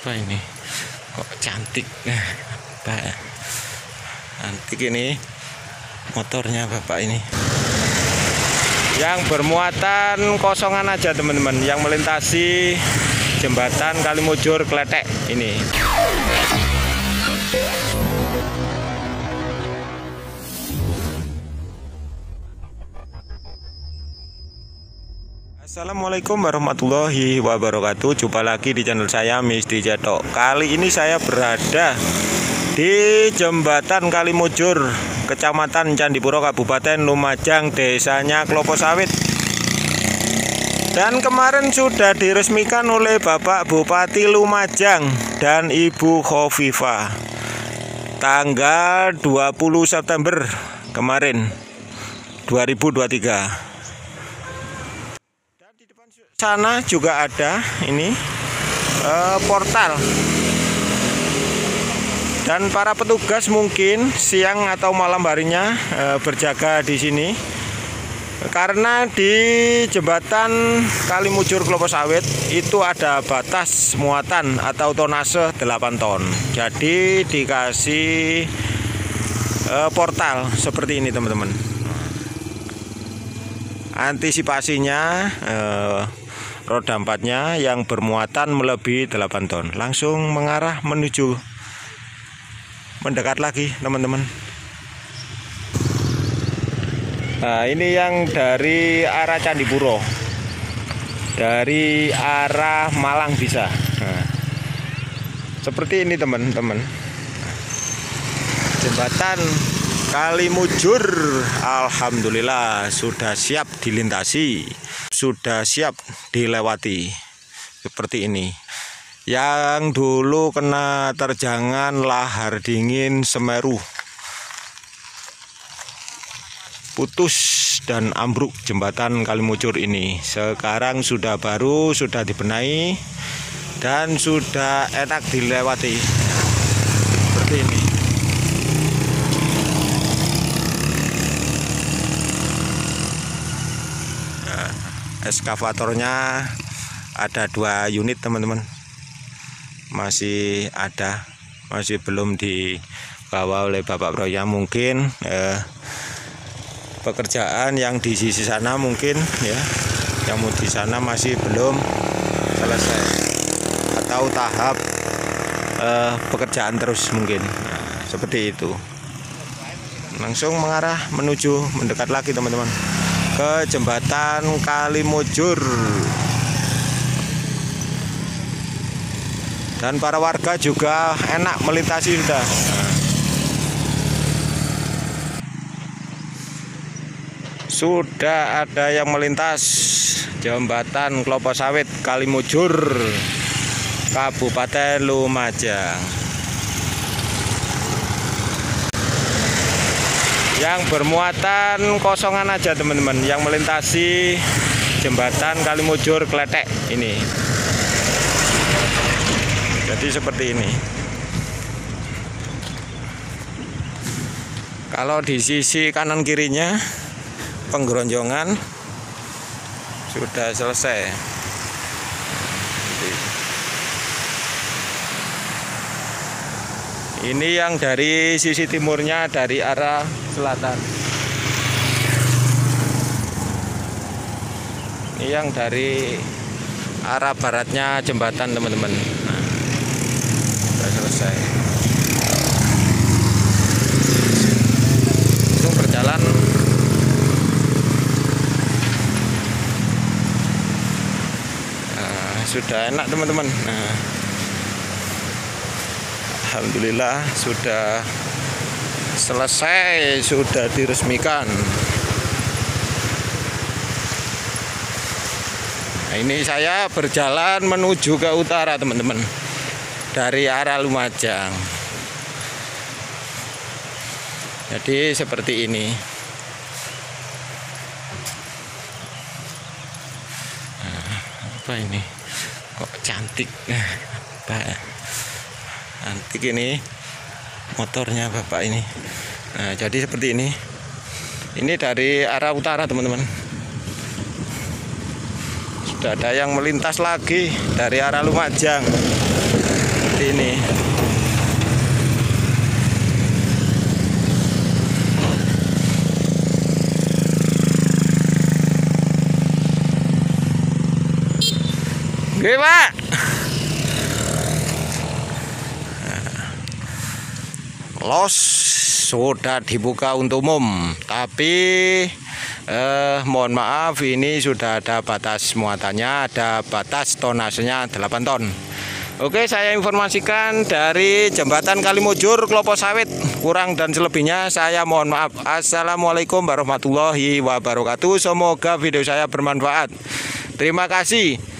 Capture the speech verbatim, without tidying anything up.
Apa ini? Kok cantik? Pak. Antik ini motornya bapak ini. Yang bermuatan kosongan aja teman-teman, yang melintasi jembatan Kalimujur Kletek ini. Assalamualaikum warahmatullahi wabarakatuh. Jumpa lagi di channel saya Misti Cetok. Kali ini saya berada di jembatan Kalimujur, Kecamatan Candipuro, Kabupaten Lumajang, desanya Klopo Sawit. Dan kemarin sudah diresmikan oleh Bapak Bupati Lumajang dan Ibu Khofifah tanggal dua puluh September kemarin dua ribu dua puluh tiga. Dan di depan sana juga ada ini eh, portal. Dan para petugas mungkin siang atau malam harinya e, berjaga di sini karena di jembatan Kalimujur Klopo Sawit itu ada batas muatan atau tonase delapan ton. Jadi dikasih e, portal seperti ini teman-teman. Antisipasinya e, roda empatnya yang bermuatan melebihi delapan ton langsung mengarah menuju mendekat lagi teman-teman. Nah ini yang dari arah Candipuro, dari arah Malang bisa. Nah, seperti ini teman-teman. Jembatan Kalimujur alhamdulillah sudah siap dilintasi, sudah siap dilewati. Seperti ini. Yang dulu kena terjangan lahar dingin Semeru, putus dan ambruk jembatan Kalimujur ini. Sekarang sudah baru, sudah dibenahi dan sudah enak dilewati. Seperti ini. Nah, eskavatornya ada dua unit teman-teman. Masih ada, masih belum dibawa oleh Bapak Proyek. Mungkin eh, pekerjaan yang di sisi sana mungkin ya, yang di sana masih belum selesai atau tahap eh, pekerjaan terus mungkin. Nah, seperti itu. Langsung mengarah menuju mendekat lagi teman-teman ke jembatan Kalimujur. Dan para warga juga enak melintasi sudah. Sudah ada yang melintas jembatan Klopo Sawit Kalimujur, Kabupaten Lumajang. Yang bermuatan kosongan aja teman-teman, yang melintasi jembatan Kalimujur Kletek ini. Jadi seperti ini. Kalau di sisi kanan kirinya penggeronjongan sudah selesai. Ini yang dari sisi timurnya, dari arah selatan. Ini yang dari arah baratnya jembatan teman-teman. Selesai. Langsung berjalan. Nah, sudah enak teman-teman. Nah, alhamdulillah sudah selesai, sudah diresmikan. Nah, ini saya berjalan menuju ke utara teman-teman, dari arah Lumajang. Jadi seperti ini. Nah, apa ini? Kok cantik? Pak. Antik ini motornya bapak ini. Nah, jadi seperti ini. Ini dari arah utara teman-teman. Sudah ada yang melintas lagi dari arah Lumajang. seperti ini. Oke, Pak. Los sudah dibuka untuk umum, tapi eh, mohon maaf, ini sudah ada batas muatannya, ada batas tonasenya delapan ton. Oke, saya informasikan dari Jembatan Kalimujur Klopo Sawit. Kurang dan selebihnya saya mohon maaf. Assalamualaikum warahmatullahi wabarakatuh. Semoga video saya bermanfaat. Terima kasih.